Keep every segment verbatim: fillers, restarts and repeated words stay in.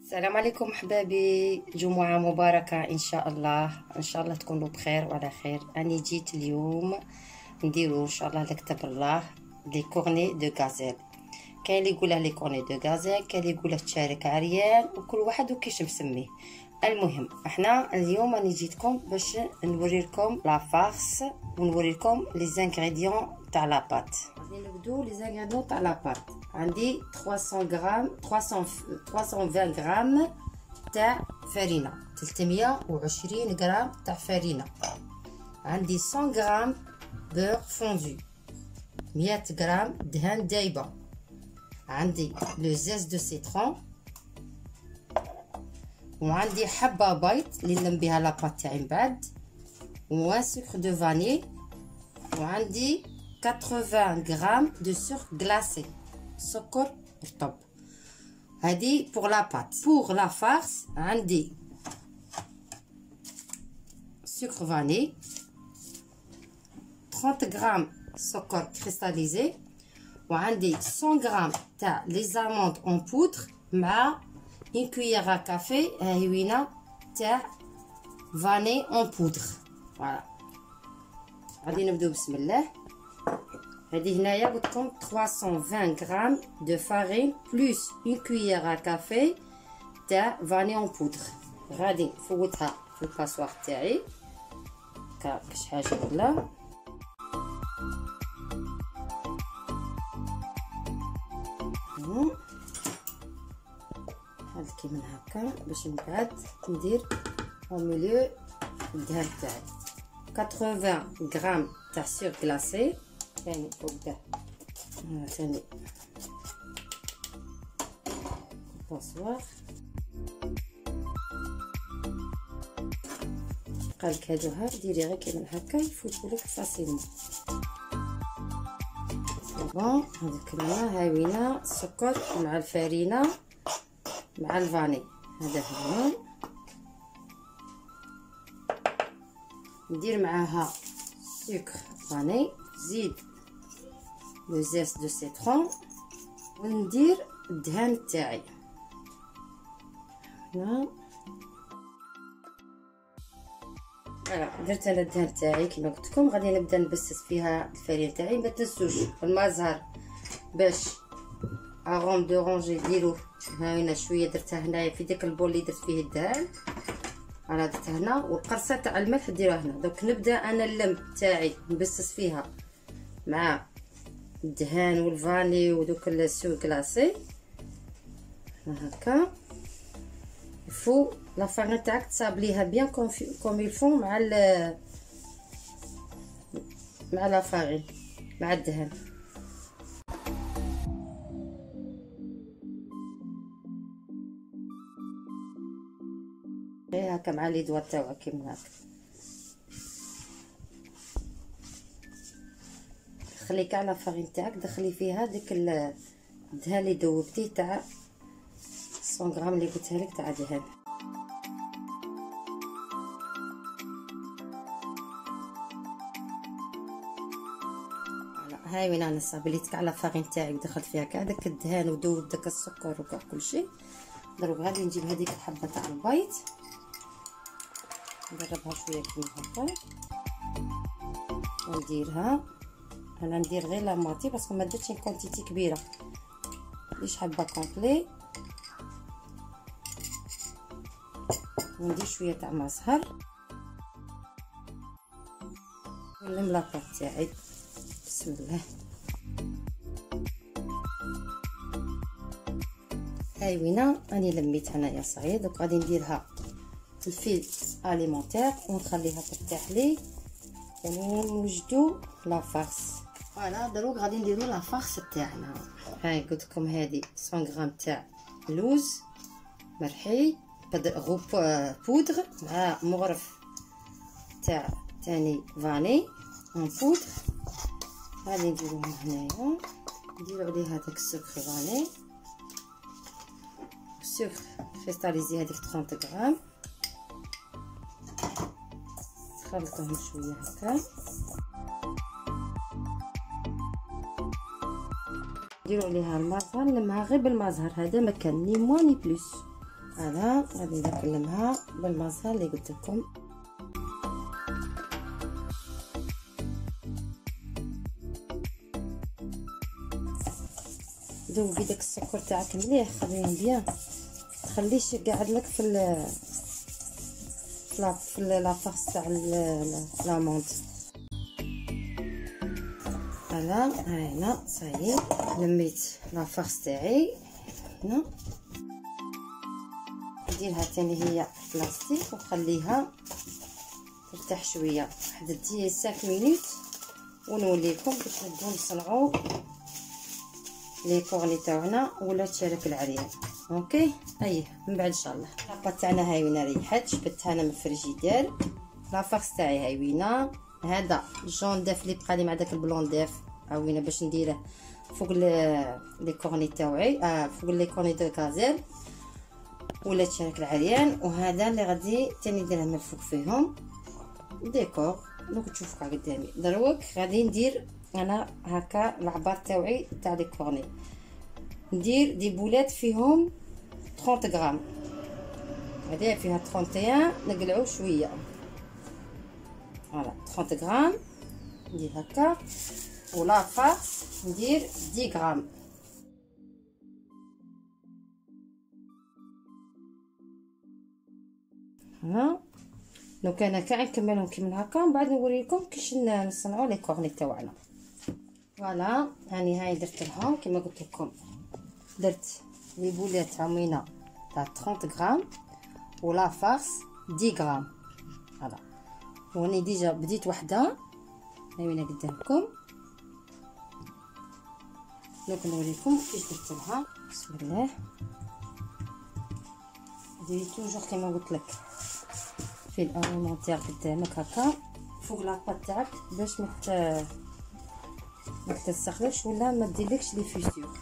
السلام عليكم حبابي، جمعة مباركة ان شاء الله. ان شاء الله تكونوا بخير وعلى خير. اني جيت اليوم نديرو ان شاء الله لكتب الله لي كورني دو غازيل. كاين اللي يقولها لي كورني دو غازيل، كاين اللي يقولها تشارك عريان، وكل واحد وكيش مسميه. المهم احنا اليوم راني جيتكم باش نوريلكم لا فارس ونوريلكم لي زانغريديون تاع لا بات. غادي نبدو لي زانغريديون تاع لا بات. عندي ثلاثمية غرام ثلاثمية وعشرين غرام تاع فرينه، ثلاثمية وعشرين غرام تاع فرينه. عندي مية غرام بور فوندو، مية غرام دهان دايبه. عندي لو زيز دو سيترون، وعندي حبه بيض اللي نلم بها لاباط تاعي من بعد، و سكر دو فاني، وعندي ثمانين غرام دو سكر غلاسي، سكر رطب. هادي بور لا بات. بور لا فارس عندي سكر فاني، ثلاثين غرام سكر كريستاليزي، وعندي مية غرام تاع لي زاموند اون بودر مع une cuillère à café هاهي وينه تاع فاني اون بودر. فوالا غادي نبداو بسم الله. هادي هنايا قلت لكم ثلاثمية وعشرين غرام دو فارين بلس une cuillère à café تاع فاني اون بودر. غادي نفوتها في الباسوار تاعي هكا كاش حاجه ولا هاد كيما هكا باش من بعد ندير او ميليو الدهان تاعي. ثمانين غرام تاع سير غلاسي ثاني فوق ده ثاني باسوار. قالك هادو ها ديري غير كيما هكا يفوتوا لك فاسيلمون. بون هذيك الماء هاوينا السكر مع الفرينه مع الفاني. هذا هو ندير معاها سكر فاني، زيد لو زيس دو سيترون، وندير الدهان تاعي هنا. فوالا درت انا الدهان تاعي كما قلت لكم. غادي نبدا نبسس فيها الفرين تاعي. ما تنسوش المازهر باش اغوم دورونجي ديروه. ها هنا شويه درتها هنايا في داك البول اللي درت فيه الدهان، انا درتها هنا. والقرصه تاع الملح ديروها هنا. دوك نبدا انا اللم تاعي نبسس فيها مع الدهان والفاني ودوك السو كلاسي هكا. فو لا فارين تاعك تصابليها بيان كوم يلفون مع ال مع لا فارين مع الدهان. غير هكا مع لي دوا تاوعك كيما هكا. خلي كاع لا فارين تاعك دخلي فيها ديك الدهان اللي ذوبتيه تاع مية غرام اللي قلتها لك تاع دهان. هاي وين انا صابليت كاع لا فارين تاعي دخلت فيها كاع داك الدهان وذوب داك السكر وكاع كلشي. دروك غادي نجيب هذيك الحبه تاع البيض نضربها شويه كيما هكا ونديرها. انا ندير غير لا ماتي باسكو ما درتش كونتيتي كبيره، ليش حبه كومبلي. وندير شويه تاع مازهر ونلم لاباط تاعي. بسم الله. هاي وينه راني لميت هنايا صايي. دوك غادي نديرها في الفيل اليمونتير ونخليها ترتاح لي ونوجدو لا فارس. فوالا دروك غادي نديرو لا فارس تاعنا. هاي قلت لكم هذه مية غرام تاع لوز مرحي غوب بودر مع مغرف تاع تاني فاني اون بودر. غادي نديروهم هنايا، نديرو عليه هذاك السكر فاني سكر كريستاليزي هذيك ثلاثين غرام. نخلطهم شويه هكا. نديرو عليها المازهر، نلمها غير بالمازهر هذا، ما كان ني موان ني بلوس. انا غادي نكلمها بالمازال اللي قلت لكم. ذوبي داك السكر تاعك مليح، خليه بيان، تخليش قاعد لك في ال في لافاس تاع لامونط. فوالا ها هنا صايي لميت لافاس تاعي هنا. نديرها تاني هي في بلاستيك ونخليها ترتاح شويه واحد خمسة مينوت، ونولي لكم باش نبداو نصنعوا لي كورني تاعنا ولا تشارك العريان. اوكي اييه من بعد ان شاء الله. لاباط تاعنا هايوينه ريحت، جبدتها انا من الفريجيدير. لافاكس تاعي هايوينه. هذا جون داف اللي بقى لي مع داك البلون داف هاوينه باش نديره فوق لي كورني تاوعي، اه فوق لي كورني دو غازيل ولا تشارك العريان. وهذا اللي غادي تاني نديره من الفوق فيهم ديكور دوك تشوفوا كاع قدامي. دروك غادي ندير انا هكا العبار تاوعي تاع لي كورني، ندير دي بولات فيهم ثلاثين غرام. هذه فيها واحد وثلاثين، نقلعو شويه فوالا ثلاثين غرام ندير هكا. ولا فاس ندير عشرة غرام. ها دونك انا كاع نكملهم كيما هكا، من بعد نوريكم كيفاش نصنعوا لي كورني تاعنا. فوالا هاني هاي درت لهم كيما قلت لكم، درت لي بولات عمينه تاع ثلاثين غرام ولا فارس عشرة غرام. فوالا واني ديجا بديت وحده هاينا قدامكم. دونك نوريكم كيفاش درت لها. بسم الله. ديري توجور كيما قلت لك في الاليمونتير قدامك هكا فوق لاطاط تاعك باش ما ما تتسخلش ولا ما ديرلكش لي فيسيور.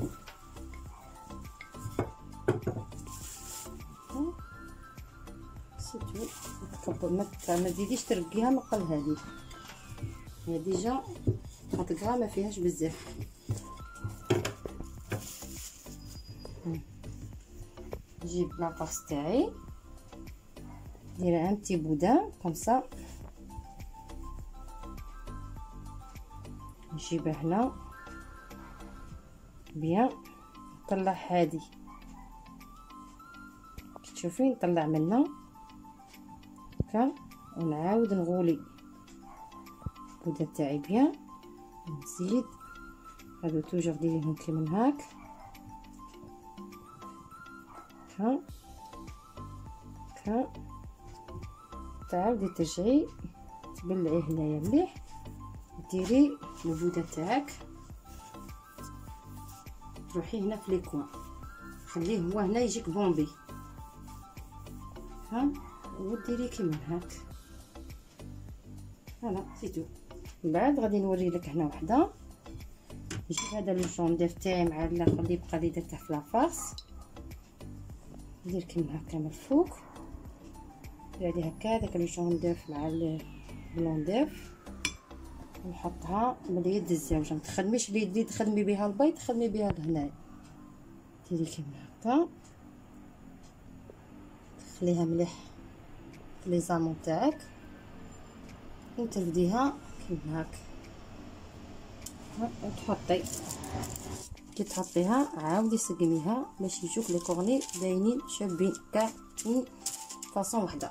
سيتو تكبر ما ما تزيديش ترقيها من قبل. هذه هي ديجا ثلاثين غرام ما فيهاش بزاف. نجيب لاطاس تاعي ندير ان بتي بودان كوم سا، نجيبها هنا بيان، نطلع هادي تشوفي نطلع منها هكا ونعاود نغولي البودة تاعي بيان، نزيد هادو توجور ديريهم كيما هاك هكا هكا. تعاودي ترجعي تبلعيه هنايا مليح، ديري البودة تاعك تروحي هنا في ليكوان، خليه هو هنا يجيك بومبي ها، وديري كيما هاك. فوالا سيتو. من بعد غادي نوري لك هنا وحده. نجيب هذا لو جونديف تاعي مع الاخر اللي بقى لي درته في لافاس، ندير كيما هكا من الفوق، ندير هكا داك لو جونديف مع البلون ديف، نحطها باليد الزاوجه. ما تخدميش اليد اللي تخدمي بها البيض، تخدمي بها لهنايا، ديري كيما هكا، خليها مليح في لي زامون تاعك وترديها كيما هاك. وتحطي كي تحطيها عاودي سقميها باش يجوك لي كورني باينين شابين كاع من فاصون وحده.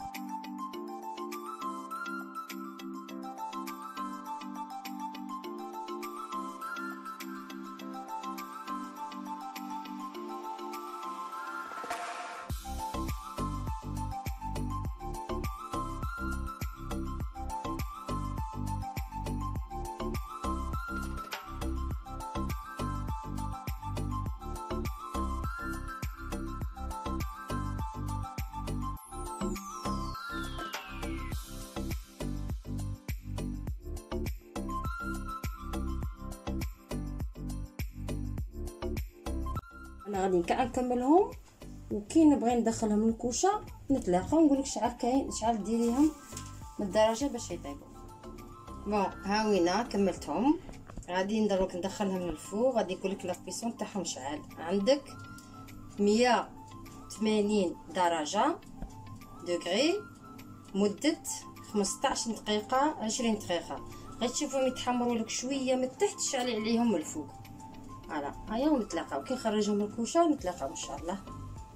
انا غادي كاع نكملهم، وكي نبغي ندخلهم للكوشه نتلاقاو نقول لك شحال كاين شحال ديريهم من الدرجه باش يطيبوا. بون هاوينا كملتهم، غادي نديروك ندخلهم للفوق. غادي نقول لك لا بيسون تاعهم شحال عندك، مية ثمانين درجة دوغري مدة خمسطاش دقيقة عشرين دقيقة. غتشوفوهم يتحمروا لك شويه من التحت، شعلي عليهم من الفوق. فوالا هيا ونتلاقاو كي نخرجهم من الكوشه، نتلاقاو ان شاء الله.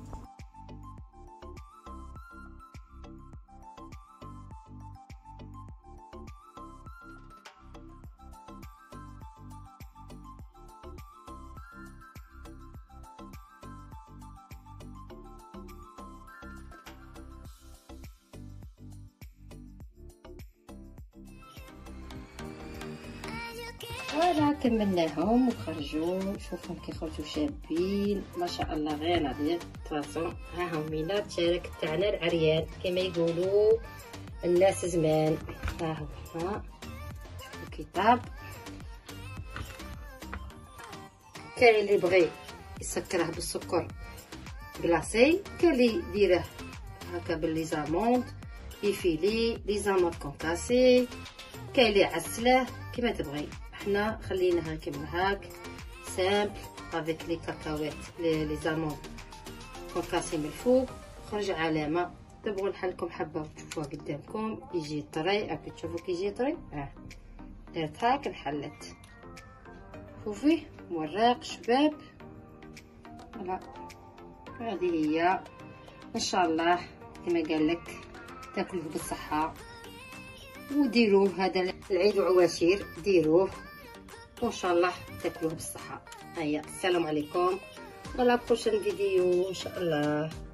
فوالا كملناهم وخرجوا، شوفهم كيخرجوا شابين ما شاء الله، غير ناضيين تفاصون. ها هم مينا التشارك تاعنا العريان كما يقولوا الناس زمان. ها هو ها شوفوا الكتاب. كاين اللي بغي يسكره بالسكر كلاصي، كاين اللي يديره هكا باللي زاموند يفيلي لي زاموند كونكاسي، كاين اللي يعسله كيما تبغي. حنا خليناها كيما هاك سامبل افيك لي كاكاوات لي زامون كونكاسي من الفوق. خرج علامه تبغوا نحلكم حبه وتشوفوها قدامكم يجي طري. راكي تشوفوا كي يجي طري. اه درت هاك انحلت. شوفي موراق شباب. فوالا هذه هي ان شاء الله كما قال لك تاكلوه بالصحه وديروه. هذا العيد وعواشير ديروه وان شاء الله تاكلوه بالصحه. هيا السلام عليكم ولا بروشين فيديو ان شاء الله.